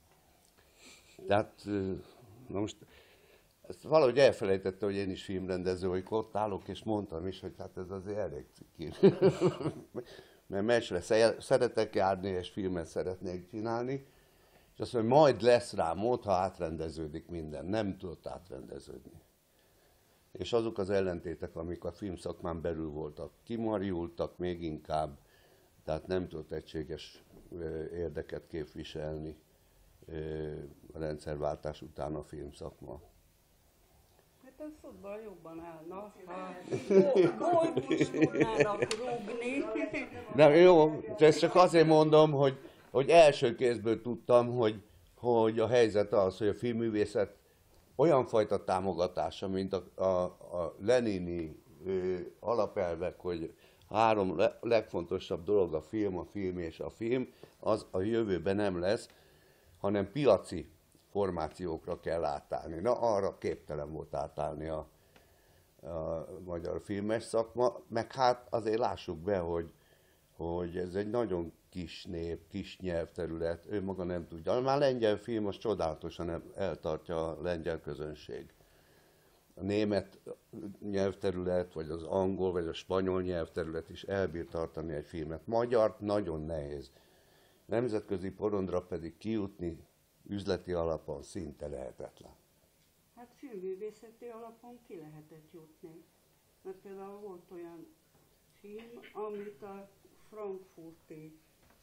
Tehát, na most, ezt valahogy elfelejtette, hogy én is filmrendező vagyok, ott állok, és mondtam is, hogy hát ez azért elég ciki. Mert meccsre szeretek járni, és filmet szeretnék csinálni, és azt mondja, majd lesz rá mód, ha átrendeződik minden. Nem tudott átrendeződni. És azok az ellentétek, amik a filmszakmán belül voltak, kimarjultak még inkább, tehát nem tudott egységes érdeket képviselni a rendszerváltás után a filmszakma. Hát a futball jobban állna, ha gólbus tudnának rúgni. De jó, ezt csak azért mondom, hogy első kézből tudtam, hogy a helyzet az, hogy a filmművészet olyan fajta támogatása, mint a lenini alapelvek, hogy 3 legfontosabb dolog a film és a film, az a jövőben nem lesz, hanem piaci formációkra kell átállni. Na, arra képtelen volt átállni a magyar filmes szakma, meg hát azért lássuk be, hogy ez egy nagyon kis nép, kis nyelvterület, ő maga nem tudja. Már lengyel film, az csodálatosan eltartja a lengyel közönség. A német nyelvterület, vagy az angol, vagy a spanyol nyelvterület is elbír tartani egy filmet. Magyart nagyon nehéz. Nemzetközi porondra pedig kijutni üzleti alapon szinte lehetetlen. Hát filmművészeti alapon ki lehetett jutni. Mert például volt olyan film, amit a frankfurti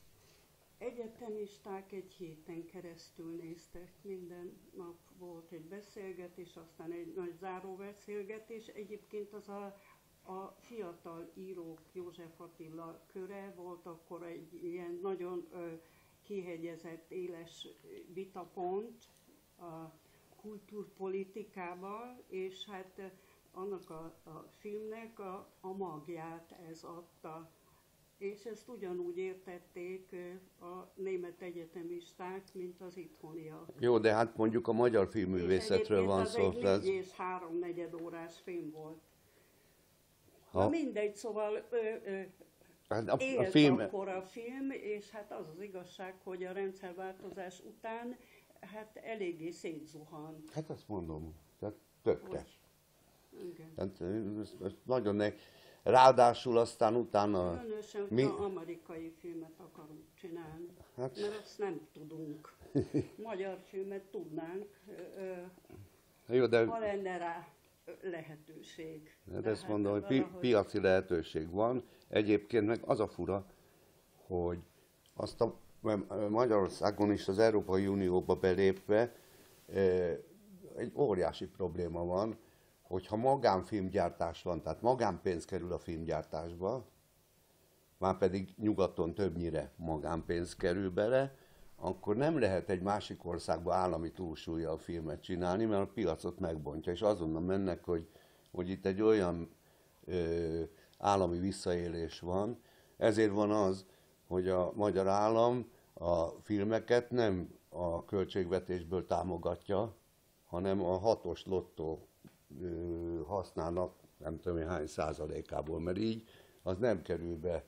egyetemisták egy héten keresztül néztek. Minden nap volt egy beszélgetés, aztán egy nagy záróbeszélgetés. Egyébként az a fiatal írók József Attila köre volt akkor egy ilyen nagyon kihegyezett, éles vitapont a kultúrpolitikával, és hát annak a filmnek a magját ez adta. És ezt ugyanúgy értették a német egyetemisták, mint az itthoniak. Jó, de hát mondjuk a magyar filmművészetről van szó. És egy és 3/4 órás film volt. Ha? Na mindegy, szóval Hát a élt film, akkor a film, és hát az az igazság, hogy a rendszerváltozás után hát eléggé szétzuhant. hát azt mondom, tehát tökre. Igen. Tehát ez nagyon ráadásul aztán utána Különösen, mi- hogyha amerikai filmet akarunk csinálni, Hát- mert azt nem tudunk. Magyar filmet tudnánk, jó, de ha lenne rá lehetőség. hát De ezt mondom, hogy valahogy- piaci lehetőség van. Egyébként meg az a fura, hogy azt a Magyarországon is az Európai Unióba belépve egy óriási probléma van, hogyha magánfilmgyártás van, tehát magánpénz kerül a filmgyártásba, már pedig nyugaton többnyire magánpénz kerül bele, akkor nem lehet egy másik országba állami túlsúllyal filmet csinálni, mert a piacot megbontja, és azonnal mennek, hogy itt egy olyan állami visszaélés van. Ezért van az, hogy a magyar állam a filmeket nem a költségvetésből támogatja, hanem a hatos lottó használnak, nem tudom én hány százalékából, mert így az nem kerül be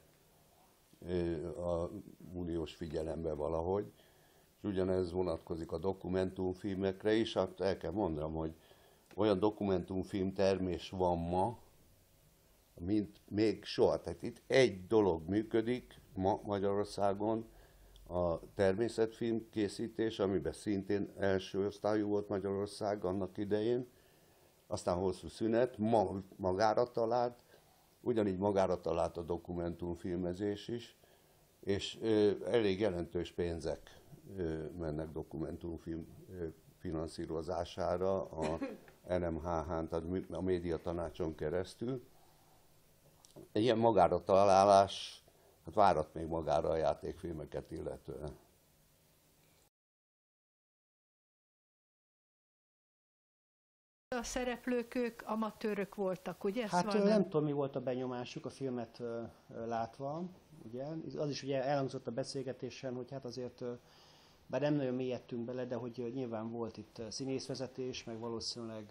a uniós figyelembe valahogy. És ugyanez vonatkozik a dokumentumfilmekre is, hát el kell mondanom, hogy olyan dokumentumfilm termés van ma, mint még soha. Tehát itt egy dolog működik ma Magyarországon, a természetfilm készítés, amiben szintén első osztályú volt Magyarország annak idején, aztán hosszú szünet, magára talált, ugyanígy magára talált a dokumentumfilmezés is, és elég jelentős pénzek mennek dokumentumfilm finanszírozására a NMHH-n, tehát a médiatanácson keresztül. Egy ilyen magára találás, hát várat még magára a játékfilmeket illetően. A szereplők, ők amatőrök voltak, ugye? Hát Szóval nem tudom, mi volt a benyomásuk a filmet látva, ugye? Az is ugye elhangzott a beszélgetésen, hogy hát azért, bár nem nagyon mélyedtünk bele, de hogy nyilván volt itt színészvezetés, meg valószínűleg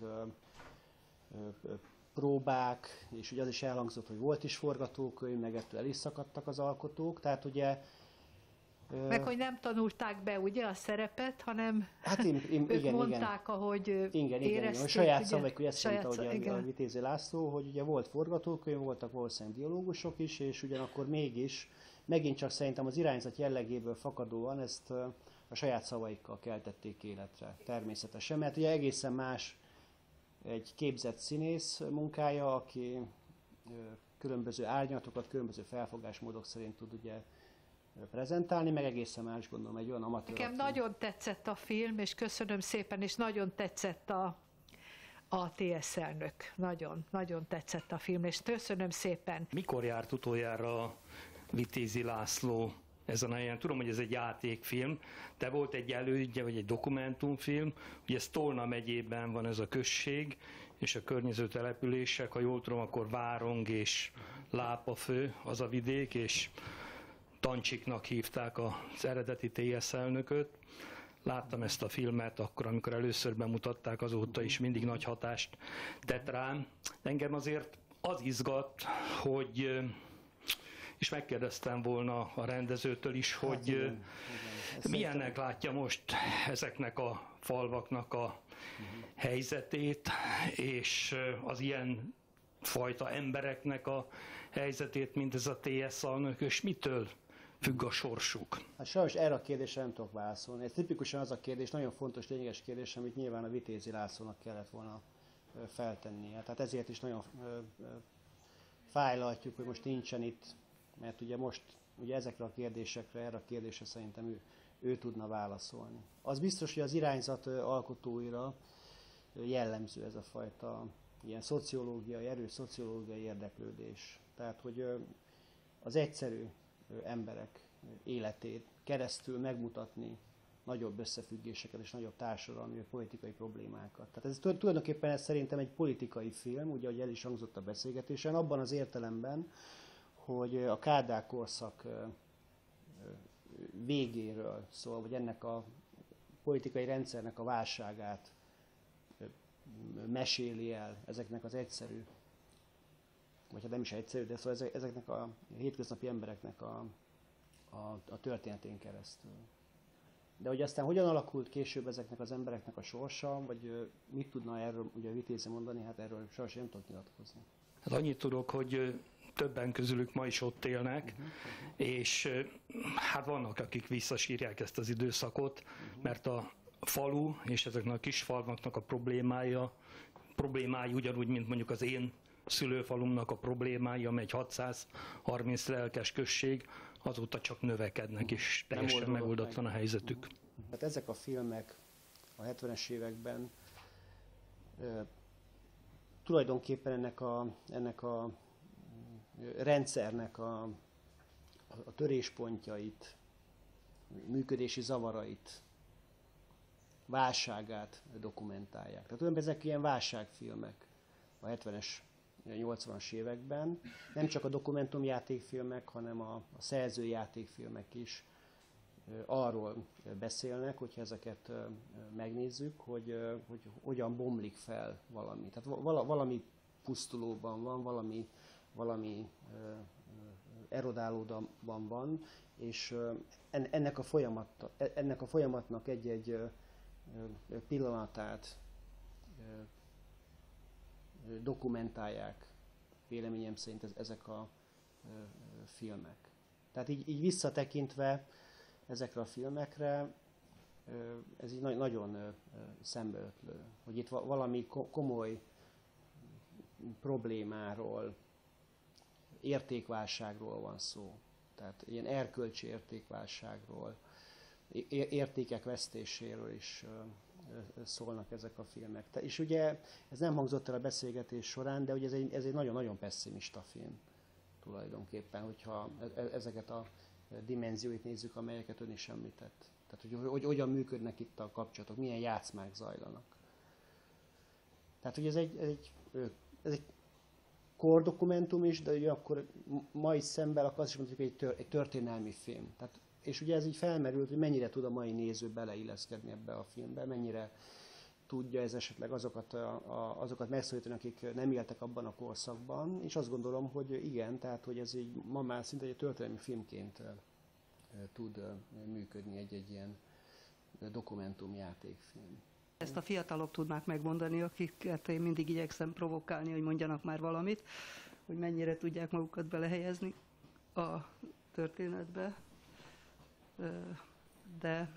próbák, és ugye az is elhangzott, hogy volt is forgatókönyv, meg ettől el is szakadtak az alkotók, tehát ugye... meg hogy nem tanulták be, ugye, a szerepet, hanem Hát ők igen, mondták, ahogy igen, érezték. a saját ugye? szavaik, hogy ezt mondta, hogy igen. a Vitézi László, hogy ugye volt forgatókönyv, voltak valószínűleg dialógusok is, és ugyanakkor mégis, megint csak szerintem az irányzat jellegéből fakadóan ezt a saját szavaikkal keltették életre, természetesen, mert ugye egészen más egy képzett színész munkája, aki különböző árnyalatokat, különböző felfogásmódok szerint tud ugye prezentálni, meg egészen más, gondolom, egy olyan amatőr. Nekem nagyon tetszett a film, és köszönöm szépen, és nagyon tetszett a TSZ elnök. Nagyon, nagyon tetszett a film, és köszönöm szépen. Mikor járt utoljára Vitézi László ezen a helyen? Tudom, hogy ez egy játékfilm, de volt egy elődje, vagy egy dokumentumfilm. Ugye ez Tolna megyében van ez a község, és a környező települések, ha jól tudom, akkor Várong és Lápafő az a vidék, és Tancsiknak hívták az eredeti TSZ elnököt. Láttam ezt a filmet akkor, amikor először bemutatták, azóta is mindig nagy hatást tett rám. Engem azért az izgat, hogy, és megkérdeztem volna a rendezőtől is, hogy igen. milyennek látja most ezeknek a falvaknak a helyzetét, és az ilyen fajta embereknek a helyzetét, mint ez a TSZ elnök, és mitől függ a sorsuk? Hát sajnos erre a kérdésre nem tudok válaszolni. Ez tipikusan az a kérdés, nagyon fontos, lényeges kérdés, amit nyilván a Vitézi Lászlónak kellett volna feltennie. Tehát ezért is nagyon fájlaltjuk, hogy most nincsen itt, mert ugye most ugye ezekre a kérdésekre, erre a kérdésre szerintem ő tudna válaszolni. Az biztos, hogy az irányzat alkotóira jellemző ez a fajta ilyen szociológiai, erős szociológiai érdeklődés. Tehát, hogy az egyszerű emberek életét keresztül megmutatni nagyobb összefüggéseket és nagyobb társadalmi vagy politikai problémákat. Tehát ez tulajdonképpen ez szerintem egy politikai film, ugye, ahogy el is hangzott a beszélgetésen, abban az értelemben, hogy a Kádár korszak végéről szól, vagy ennek a politikai rendszernek a válságát meséli el ezeknek az egyszerű, vagy vagy hát nem is egyszerű, de szóval ezeknek a hétköznapi embereknek a történetén keresztül. De hogy aztán hogyan alakult később ezeknek az embereknek a sorsa, vagy mit tudna erről ugye a Vitézi mondani, hát erről sajnos nem tudok nyilatkozni. Hát annyit tudok, hogy többen közülük ma is ott élnek, és hát vannak, akik visszasírják ezt az időszakot, mert a falu és ezeknek a kis falvaknak a problémái ugyanúgy, mint mondjuk az én szülőfalumnak a problémái, amely egy 630 lelkes község, azóta csak növekednek, és teljesen megoldatlan a helyzetük. Hát ezek a filmek a 70-es években tulajdonképpen ennek a rendszernek a töréspontjait, működési zavarait, válságát dokumentálják. Tehát olyan ezek ilyen válságfilmek a 70-es, 80-as években. Nem csak a dokumentumjátékfilmek, hanem a szerzőjátékfilmek is arról beszélnek, hogyha ezeket megnézzük, hogy hogyan bomlik fel valami. Tehát valami pusztulóban van, valami erodálódban van, és ennek a folyamatnak egy-egy pillanatát dokumentálják véleményem szerint ezek a filmek. Tehát így visszatekintve ezekre a filmekre, ez így nagyon szembeötlő, hogy itt valami komoly problémáról, értékválságról van szó. Tehát ilyen erkölcsi értékválságról, értékek vesztéséről is szólnak ezek a filmek. És ugye ez nem hangzott el a beszélgetés során, de ugye ez egy nagyon-nagyon pesszimista film tulajdonképpen, hogyha ezeket a dimenzióit nézzük, amelyeket ön is említett. Tehát, hogy hogyan működnek itt a kapcsolatok, milyen játszmák zajlanak. Tehát, hogy ez egy kordokumentum is, de ugye akkor mai szemben akkor azt is mondjuk, hogy egy történelmi film. Tehát, és ugye ez így felmerült, hogy mennyire tud a mai néző beleilleszkedni ebbe a filmbe, mennyire tudja ez esetleg azokat megszólítani, akik nem éltek abban a korszakban, és azt gondolom, hogy igen, tehát hogy ez így ma már szinte egy történelmi filmként tud működni egy ilyen dokumentumjátékfilm. Ezt a fiatalok tudnák megmondani, akiket én mindig igyekszem provokálni, hogy mondjanak már valamit, hogy mennyire tudják magukat belehelyezni a történetbe. De,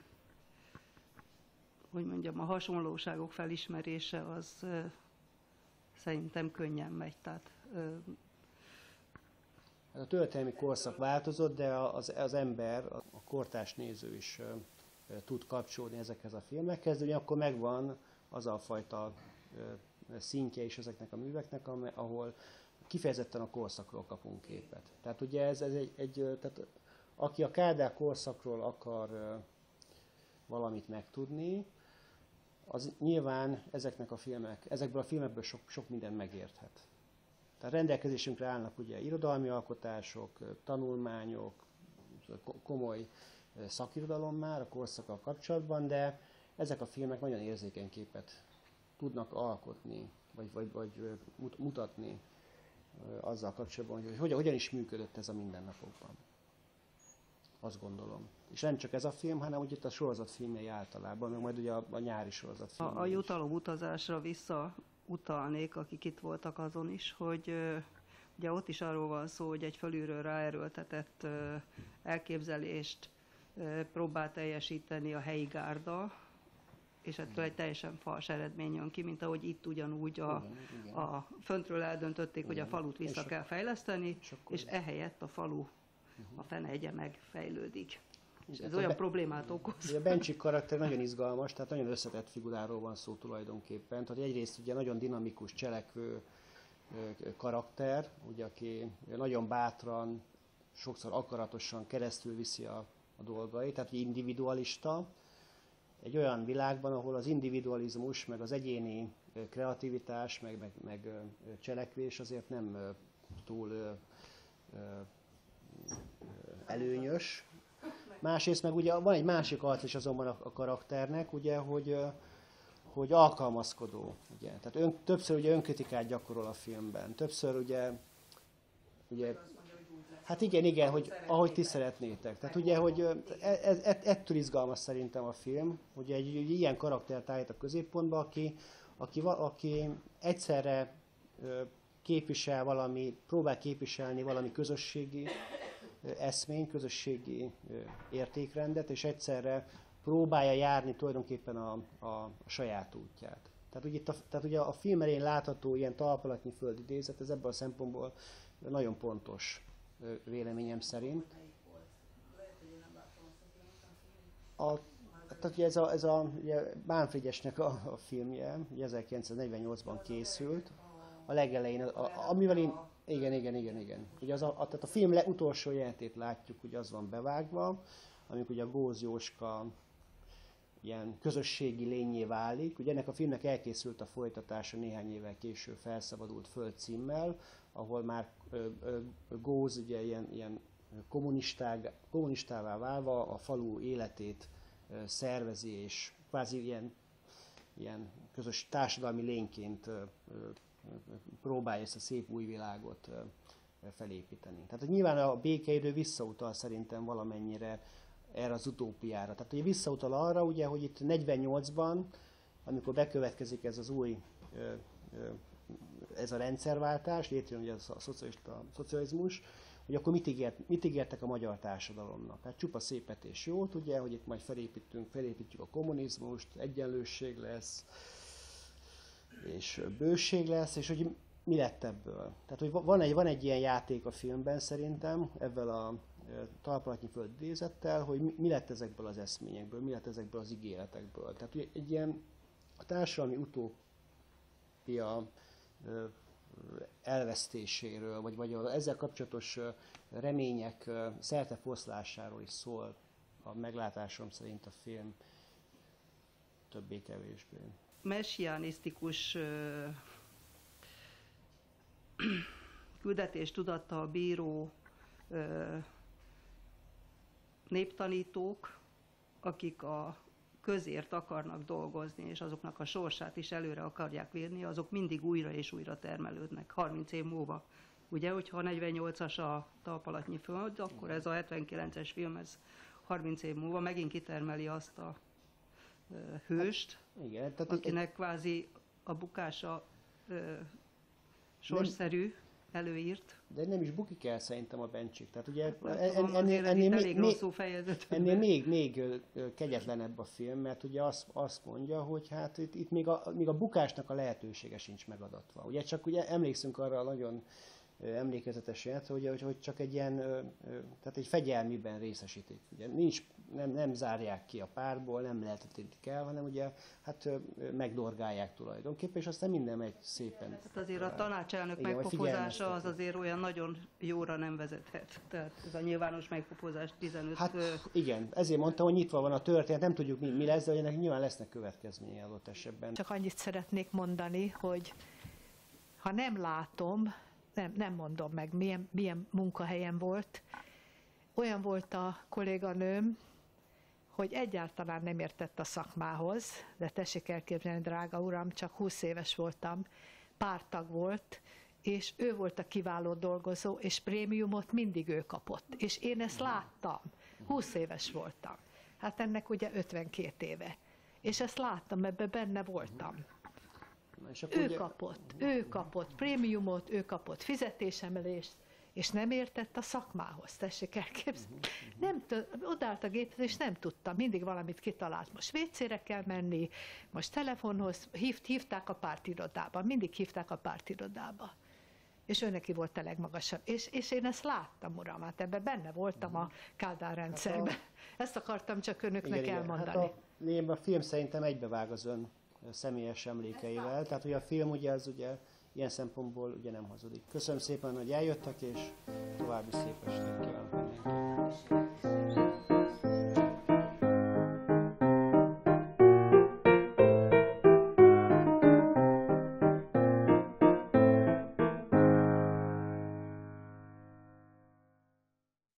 hogy mondjam, a hasonlóságok felismerése az szerintem könnyen megy. Tehát, a történelmi korszak változott, de az ember, a kortárs néző is tud kapcsolódni ezekhez a filmekhez, de ugyanakkor megvan az a fajta szintje is ezeknek a műveknek, ahol kifejezetten a korszakról kapunk képet. Tehát ugye ez tehát aki a Kádár korszakról akar valamit megtudni, az nyilván ezekből a filmekből sok mindent megérthet. Tehát rendelkezésünkre állnak ugye irodalmi alkotások, tanulmányok, komoly szakirodalom már a korszakkal kapcsolatban, de ezek a filmek nagyon érzékeny képet tudnak alkotni, vagy mutatni azzal kapcsolatban, hogy hogyan is működött ez a mindennapokban. Azt gondolom. És nem csak ez a film, hanem úgy itt a sorozatfilmjei általában, meg majd ugye a nyári sorozatfilmjei. A jutalom utazásra visszautalnék, akik itt voltak azon is, hogy ugye ott is arról van szó, hogy egy fölülről ráerőltetett elképzelést próbál teljesíteni a helyi gárda, és ettől egy teljesen fals eredmény jön ki, mint ahogy itt ugyanúgy a föntről eldöntötték, hogy a falut vissza kell fejleszteni, és ehelyett a falu, a Fenegye megfejlődik. És ez olyan problémát okoz. A Bencsik karakter nagyon izgalmas, tehát nagyon összetett figuráról van szó tulajdonképpen. Tehát egyrészt ugye nagyon dinamikus, cselekvő karakter, ugye, aki nagyon bátran, sokszor akaratosan keresztül viszi a dolgait, tehát individualista. Egy olyan világban, ahol az individualizmus, meg az egyéni kreativitás, meg cselekvés azért nem túl előnyös. Másrészt meg ugye van egy másik arc is azonban a karakternek, ugye, hogy alkalmazkodó. Ugye. Tehát többször ugye önkritikát gyakorol a filmben. Többször ugye ugye, hát igen, hogy ahogy ti szeretnétek. Tehát ugye, hogy ettől izgalmas szerintem a film, hogy egy ilyen karaktert állít a középpontba, aki egyszerre képvisel próbál képviselni valami közösségi eszmény, közösségi értékrendet, és egyszerre próbálja járni tulajdonképpen a saját útját. Tehát ugye a film elején látható ilyen talpalatnyi földidézet, ez ebből a szempontból nagyon pontos véleményem szerint. Tehát ugye ugye Bán Frigyesnek a filmje, ugye 1948-ban készült, a legelején, amivel én... Igen. Ugye tehát a film utolsó jelenetét látjuk, hogy az van bevágva, amikor ugye a Góz Jóska ilyen közösségi lényé válik. Ugye ennek a filmnek elkészült a folytatása néhány évvel később Felszabadult Föld címmel, ahol már Góz ugye ilyen kommunistává válva a falu életét szervezi, és kvázi ilyen közös társadalmi lényként próbálja ezt a szép új világot felépíteni. Tehát nyilván a békeidő visszautal szerintem valamennyire erre az utópiára. Tehát ugye visszautal arra, ugye, hogy itt 48-ban, amikor bekövetkezik ez az új ez a rendszerváltás, létrejön ugye a szocializmus, hogy akkor mit ígértek a magyar társadalomnak? Hát csupa szépet és jót, ugye, hogy itt majd felépítjük a kommunizmust, egyenlőség lesz, és bőség lesz, és hogy mi lett ebből. Tehát, hogy van egy ilyen játék a filmben szerintem, ebben a talpalatnyi föld idézettel, hogy mi lett ezekből az eszményekből, mi lett ezekből az ígéretekből. Tehát ugye egy ilyen a társadalmi utópia elvesztéséről, vagy ezzel kapcsolatos remények szertefoszlásáról is szól a meglátásom szerint a film többé-kevésbé. Messianisztikus küldetéstudattal bíró néptanítók, akik a közért akarnak dolgozni, és azoknak a sorsát is előre akarják vinni, azok mindig újra és újra termelődnek, 30 év múlva. Ugye, hogyha a 48-as a talpalatnyi föld, akkor ez a 79-es film, ez 30 év múlva megint kitermeli azt a hőst, Igen, tehát akinek kvázi a bukása sorszerű, előírt. De nem is bukik el szerintem a Bencsik. Tehát ugye ennél még kegyetlenebb a film, mert ugye azt mondja, hogy hát itt még a bukásnak a lehetősége sincs megadatva. Ugye csak ugye emlékszünk arra a nagyon emlékezetes jelent, hogy csak egy ilyen, tehát egy fegyelmiben részesítik. Ugye nem zárják ki a párból, nem lehetetítik el, hanem ugye hát megdorgálják tulajdonképpen, és aztán minden megy szépen. Hát azért a tanácselnök megpofozása az azért olyan nagyon jóra nem vezethet. Tehát ez a nyilvános megpofozás 15... Hát igen, ezért mondtam, hogy nyitva van a történet, nem tudjuk mi lesz, de ennek nyilván lesznek következményei adott esetben. Csak annyit szeretnék mondani, hogy ha nem látom, nem mondom meg, milyen munkahelyem volt. Olyan volt a kolléganőm, hogy egyáltalán nem értett a szakmához, de tessék elképzelni, drága uram, csak 20 éves voltam, pártag volt, és ő volt a kiváló dolgozó, és prémiumot mindig ő kapott. És én ezt láttam, 20 éves voltam. Hát ennek ugye 52 éve. És ezt láttam, ebben benne voltam. Ő kapott prémiumot, ő kapott fizetésemelést, és nem értett a szakmához, tessék elképzelni. Odállt a géphez, és nem tudta, mindig valamit kitalált. Most WC-re kell menni, most telefonhoz, hívták a pártirodába, mindig hívták a pártirodába. És ő neki volt a legmagasabb. És én ezt láttam, uram, hát ebben benne voltam a Kádár rendszerben. Ezt akartam csak önöknek elmondani. Hát a film szerintem egybevág az ön személyes emlékeivel. Tehát ugye a film ugye az ugye ilyen szempontból ugye nem hazudik. Köszönöm szépen, hogy eljöttek, és további szép estét kívánok mindenkinek.